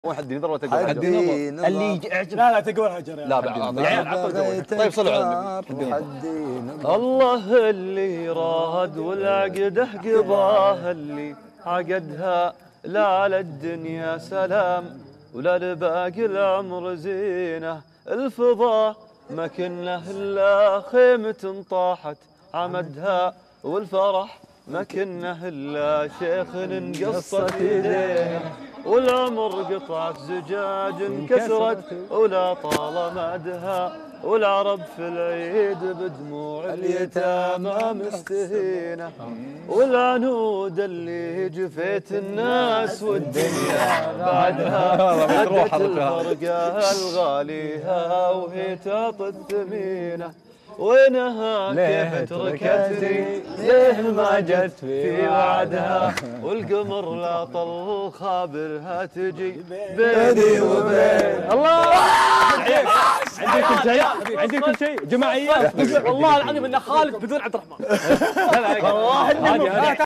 واحد دينار ولا تقول هجر اللي يعجب. لا تقول هجر لا بعد يعني عطل. طيب صلوا على النبي. الله اللي راد والعقده قضاه اللي عقدها لا على الدنيا سلام ولا لباقي العمر زينه الفضا ما كنا الا خيمة طاحت عمدها والفرح ما كنا الا شيخ انقصت يديه والعمر قطعة زجاج انكسرت ولا طال مدها والعرب في العيد بدموع اليتامى مستهينه والعنود اللي جفيت الناس والدنيا بعدها ردت الفرقه الغاليها وهي تعطي الثمينه وينها كيف تركتني ليه ما جت في وعدها والقمر لا طل خابرها تجي بيني وبين الله. عندي كل شيء جماعيات والله العظيم انه خالد بدون عبد الرحمن. والله